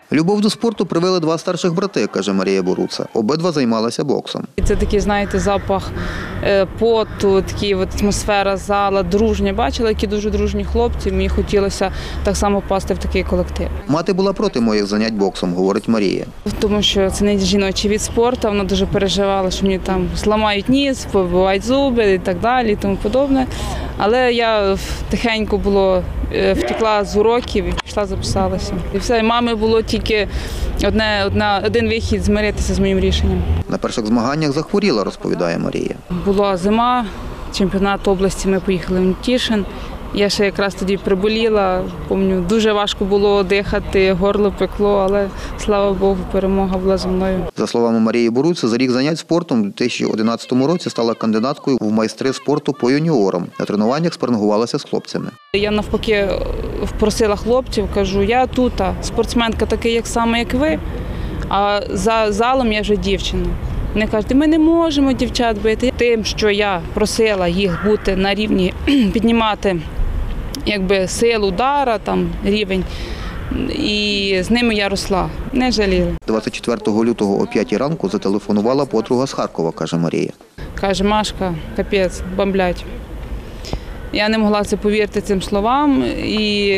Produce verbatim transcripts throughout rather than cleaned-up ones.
Любов до спорту привели два старших брати, каже Марія Боруца. Обидва займалися боксом. Це такий, знаєте, запах поту, такий от атмосфера зала, дружня. Бачила, які дуже дружні хлопці. Мені хотілося так само попасти в такий колектив. Мати була проти моїх занять боксом, говорить Марія. Тому що це не жіночий від спорту, вона дуже переживала, що мені там зламають ніс, побивають зуби і так далі, і тому подобне. Але я тихенько було втекла з уроків і пішла, записалася. І все, мами було тільки одне, одна, один вихід – змиритися з моїм рішенням. На перших змаганнях захворіла, розповідає Марія. Була зима, чемпіонат області, ми поїхали в Нетішин. Я ще якраз тоді приболіла, пам'ятаю, дуже важко було дихати, горло пекло, але, слава Богу, перемога була зі мною. За словами Марії Боруци, за рік занять спортом у дві тисячі одинадцятому році стала кандидаткою в майстри спорту по юніорам. На тренуваннях спарингувалася з хлопцями. Я навпаки просила хлопців, кажу, я тут, спортсменка така, як саме, як ви, а за залом я вже дівчина. Вони кажуть, ми не можемо дівчат бити. Тим, що я просила їх бути на рівні, піднімати якби, силу удара, там, рівень, і з ними я росла, не жаліла. двадцять четвертого лютого о п'ятій ранку зателефонувала подруга з Харкова, каже Марія. Каже, Машка, капець, бомблять. Я не могла це повірити цим словам, і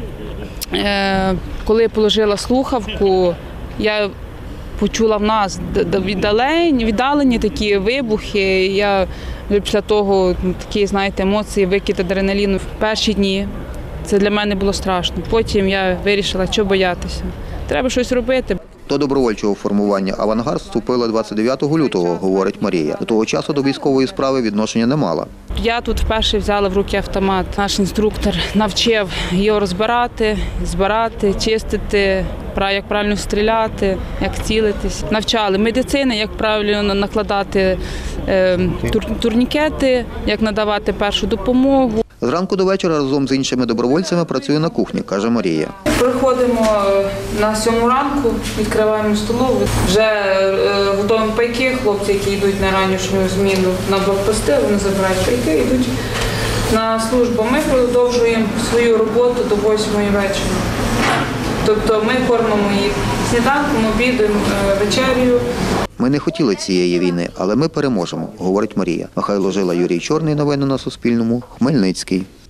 е, коли положила слухавку, я почула в нас віддалені, віддалені такі вибухи. Я після того такі, знаєте, емоції, викид адреналіну в перші дні. Це для мене було страшно. Потім я вирішила, що боятися. Треба щось робити. До добровольчого формування «Авангард» вступила двадцять дев'ятого лютого, говорить Марія. До того часу до військової справи відношення не мала. Я тут вперше взяла в руки автомат. Наш інструктор навчив його розбирати, збирати, чистити, як правильно стріляти, як цілитись. Навчали медицини, як правильно накладати турнікети, як надавати першу допомогу. Зранку до вечора разом з іншими добровольцями працює на кухні, каже Марія. Приходимо на сьому ранку, відкриваємо столову. Вже готуємо пайки, хлопці, які йдуть на ранішню зміну на блокпости, вони забирають пайки, йдуть на службу. Ми продовжуємо свою роботу до восьмої вечора. Тобто ми кормимо їх сніданком, обідом, вечерю. Ми не хотіли цієї війни, але ми переможемо, говорить Марія. Михайло Жила, Юрій Чорний. Новини на Суспільному. Хмельницький.